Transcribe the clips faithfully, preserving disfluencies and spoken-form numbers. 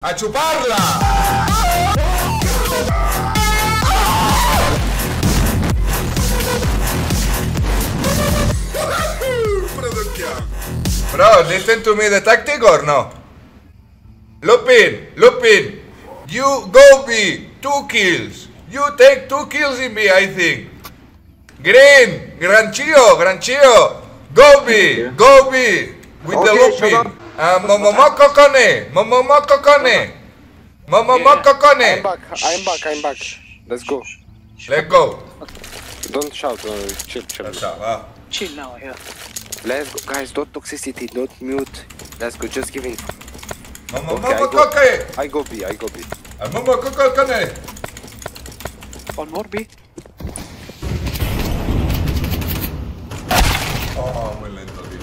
¡A chuparla! Bro, listen to me the tactic or no? Lupin, Lupin, you go B, two kills. You take two kills in B, I think. Green, Granchillo, Granchillo, go B, go B with Okay, the Lupin. Uh, Momomoko Kone, Momomoko Kone, Momomoko Kone. I'm back, I'm back, I'm back. Let's go. Let's go. Don't shout, uh, chill, chill. Let's go. Ah. Chill now, yeah. Let's go, guys, don't toxicity, don't mute. Let's go, just give in. Momomoko Okay, Kone. I go B, I go B. Momomoko Kone. One more B. Oh, muy lento, tío.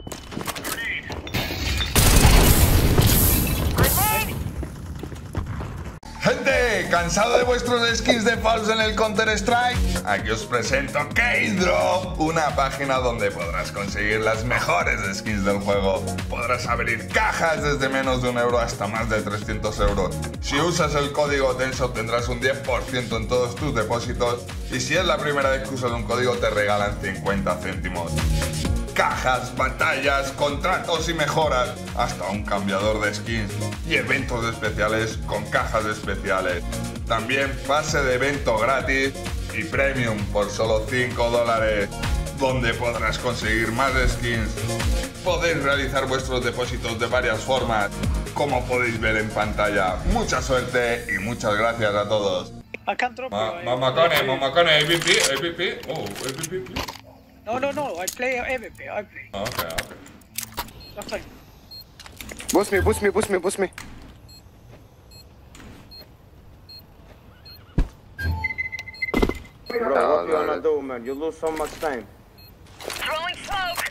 Gente, ¿cansado de vuestros skins de falso en el Counter-Strike? Aquí os presento Keydrop, una página donde podrás conseguir las mejores skins del juego. Podrás abrir cajas desde menos de un euro hasta más de trescientos euros. Si usas el código TENSO tendrás un diez por ciento en todos tus depósitos y si es la primera vez que usas un código te regalan cincuenta céntimos. Cajas, batallas, contratos y mejoras, hasta un cambiador de skins y eventos especiales con cajas especiales. También pase de evento gratis y premium por solo cinco dólares, donde podrás conseguir más skins. Podéis realizar vuestros depósitos de varias formas, como podéis ver en pantalla. Mucha suerte y muchas gracias a todos. I can't drop Ma you. Mamakone, Mamakone, A V P, A V P, oh, A V P, please. No, no, no. I play A V P. I play. Okay, okay. Left side. Boost me, boost me, boost me, boost me. Bro, Oh, what you no, wanna no. do, man? You lose so much time. Throwing smoke.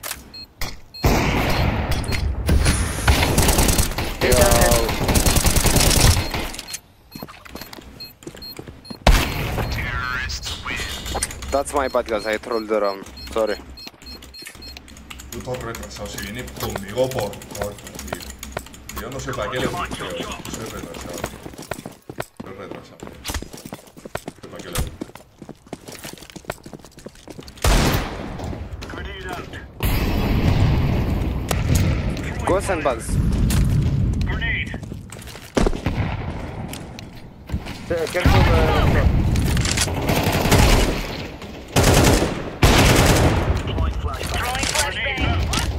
That's my bad, guys, I trolled around. Sorry. Puto retrasado, si viene conmigo por por tío. Yo no sé para qué le punteo. Soy retrasado, tío. Soy retrasado. No sé para qué le punteo. Ghosts and bugs. Say, careful, uh, Throwing flashbang.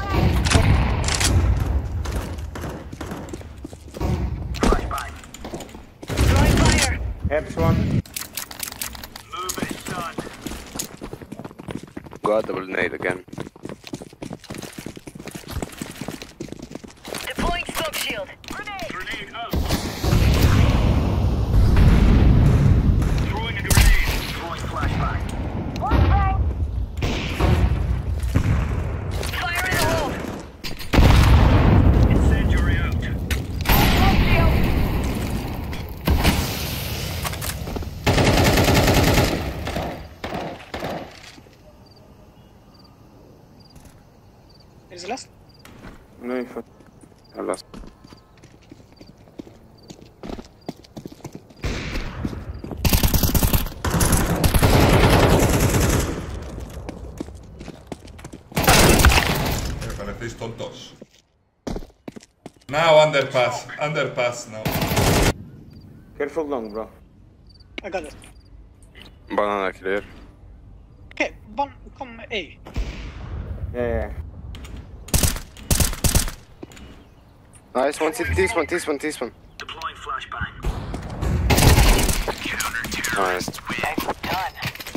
Throwing fire. Heps one. God, double nade again. Deploying smoke shield. Grenade. Grenade out. Throwing a grenade. Throwing flashbang. Flashbang. Fire in the hole. Incendiary out. Smoke shield. There's the last. No info. I lost. Me parecéis tontos. Now underpass, underpass now. Careful long, bro. I got it. Banana clear. Okay, one, come A. Yeah, yeah. Nice one, this one, this one, this one. Deploying flashbang. Nice. Done.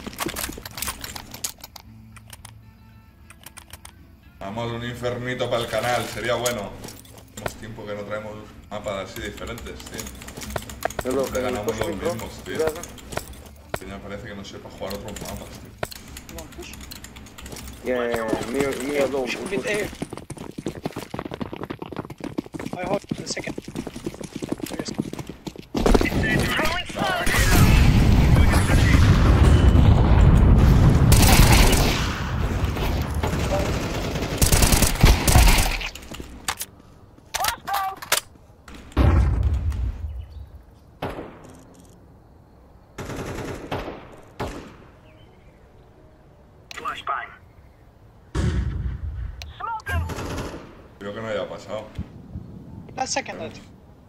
Vamos un infernito para el canal, sería bueno. Tenemos tiempo que no traemos mapas así diferentes, tío. Hello, Siempre can you ganamos push los me, bro? mismos, tío. Brother? Que ya parece que no sepa jugar otros mapas, tío. One push. Yeah, yeah, yeah. Me, me alone. Push Push, with push. A. I hold the second. Yes. Throwing smoke. Creo que no haya pasado. Last second, that.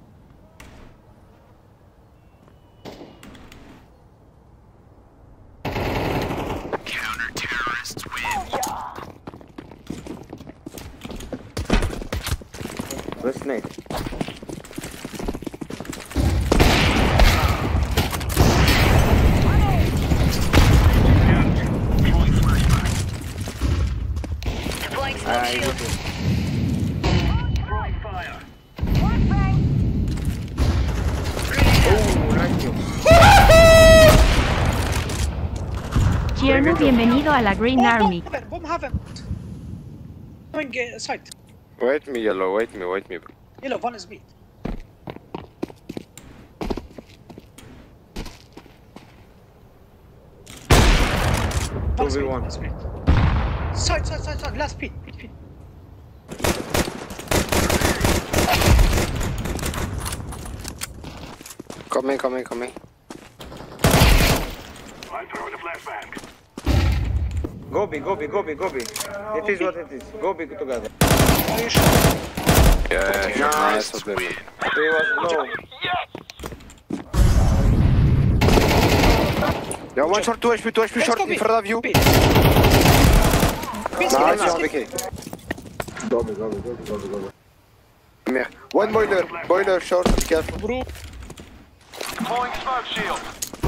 Let's snake. Deploying flashbang. Deploying smoke Ah, shield. Throwing fire. Oh, nice kill. Tierno, bienvenido a la Green Oh, Army. Bomb heaven, bomb heaven. Going uh, side. Wait me, yellow, wait me, wait me, bro. Yellow, one is mid. One is two v mid, one. one is mid. Side, side, side, side. Last pit, pit, pit. Coming, coming, coming. I'm throwing a flashbang. Go B, go B, go B, go B. It is what it is. Go B together. Are you sure? Yeah, yeah, nice of them. He was low. Yeah, one short, two H P, two H P Let's short go in B. front of you. B. Pit, Nice, let's yeah, go. okay. Yeah. One boiler, boiler short, be careful. Bro. Deploying smoke shield.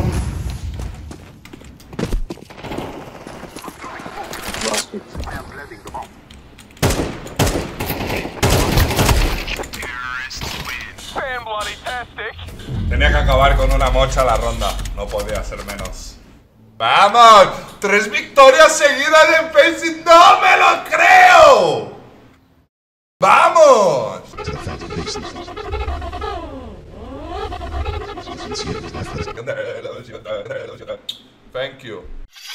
I am planting the bomb. Fan bloody tastic. Tenía que acabar con una mocha la ronda. No podía ser menos. ¡Vamos! ¡Tres victorias seguidas en Faceit! ¡No me lo creo! ¡Vamos! Thank you.